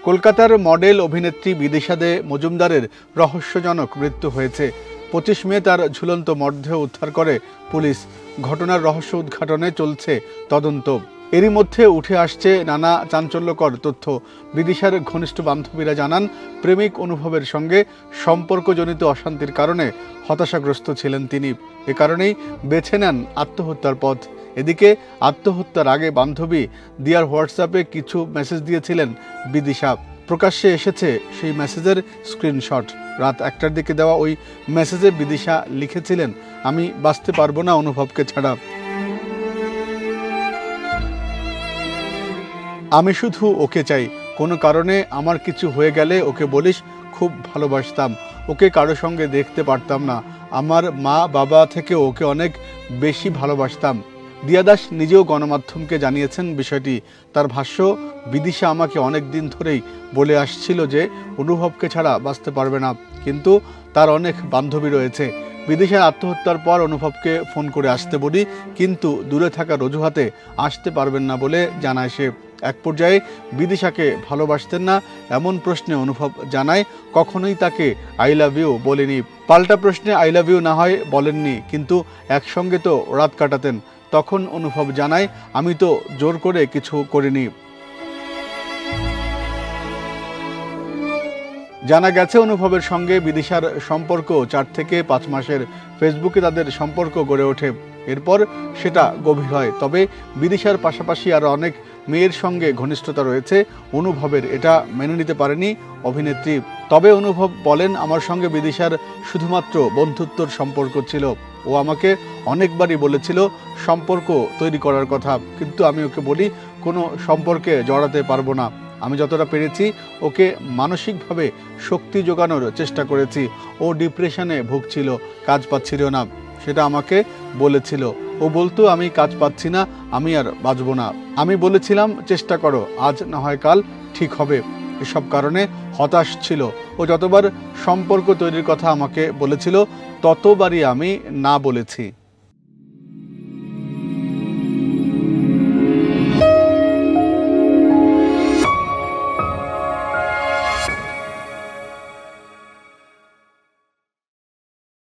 কলকাতার মডেল অভিনেত্রী বিদিশা দে মজুমদারের রহস্যজনক মৃত্যু হয়েছে। 25 মে তার ঝুলন্ত মরদেহ উদ্ধার করে পুলিশ। ঘটনার রহস্য উদ্ঘাটনে চলছে তদন্ত। এরই মধ্যে উঠে আসছে নানা চাঞ্চল্যকর তথ্য। বিদিশার ঘনিষ্ঠ বান্ধবীরা জানান, প্রেমিক অনুভবের সঙ্গে সম্পর্কজনিত অশান্তির কারণে হতাশাগ্রস্ত ছিলেন তিনি। এ কারণেই বেছে নেন আত্মহত্যার পথ। এদিকে আত্মহত্যার আগে বান্ধবী দিয়ার হোয়াটসঅ্যাপে কিছু মেসেজ দিয়েছিলেন বিদিশা। প্রকাশ্যে এসেছে সেই মেসেজের স্ক্রিনশট। রাত 1টার দিকে দেওয়া ওই মেসেজে বিদিশা লিখেছিলেন, আমি বাঁচতে পারবো না অনুভবকে ছাড়া। আমি শুধু ওকে চাই। কোনো কারণে আমার কিছু হয়ে গেলে ওকে বলিস খুব ভালোবাসতাম। ওকে কারো সঙ্গে দেখতে পারতাম না। আমার মা বাবা থেকে ওকে অনেক বেশি ভালোবাসতাম। দিয়া দাস নিজেও গণমাধ্যমকে জানিয়েছেন বিষয়টি। তার ভাষ্য, বিদিশা আমাকে অনেক দিন ধরেই বলে আসছিল যে অনুভবকে ছাড়া বাঁচতে পারবে না, কিন্তু তার অনেক বান্ধবী রয়েছে। বিদিশার আত্মহত্যার পর অনুভবকে ফোন করে আসতে বলি, কিন্তু দূরে থাকার অজুহাতে আসতে পারবেন না বলে জানায় সে। এক পর্যায়ে বিদিশাকে ভালোবাসতেন না এমন প্রশ্নে অনুভব জানায়, কখনোই তাকে আই লাভ ইউ বলেনি। পাল্টা প্রশ্নে আই লাভ ইউ না হয় বলেননি, কিন্তু একসঙ্গে তো রাত কাটাতেন। তখন অনুভব জানায়, আমি তো জোর করে কিছু করিনি। জানা গেছে, অনুভবের সঙ্গে বিদিশার সম্পর্ক 4 থেকে 5 মাসের। ফেসবুকে তাদের সম্পর্ক গড়ে ওঠে। এরপর সেটা গভীর হয়। তবে বিদিশার পাশাপাশি আরও অনেক মেয়ের সঙ্গে ঘনিষ্ঠতা রয়েছে অনুভবের। এটা মেনে নিতে পারেনি অভিনেত্রী। তবে অনুভব বলেন, আমার সঙ্গে বিদিশার শুধুমাত্র বন্ধুত্বর সম্পর্ক ছিল। ও আমাকে অনেকবারই বলেছিল সম্পর্ক তৈরি করার কথা, কিন্তু আমি ওকে বলি কোনো সম্পর্কে জড়াতে পারবো না। আমি যতটা পেরেছি ওকে মানসিকভাবে শক্তি যোগানোর চেষ্টা করেছি। ও ডিপ্রেশনে ভুগছিল, কাজ পাচ্ছিল না, সেটা আমাকে বলেছিল। ও বলতো আমি কাজ পাচ্ছি না, আমি আর বাঁচব না। আমি বলেছিলাম চেষ্টা করো, আজ না হয় কাল ঠিক হবে। এসব কারণে হতাশ ছিল। ও যতবার সম্পর্ক তৈরির কথা আমাকে বলেছিল, ততবারই আমি না বলেছি।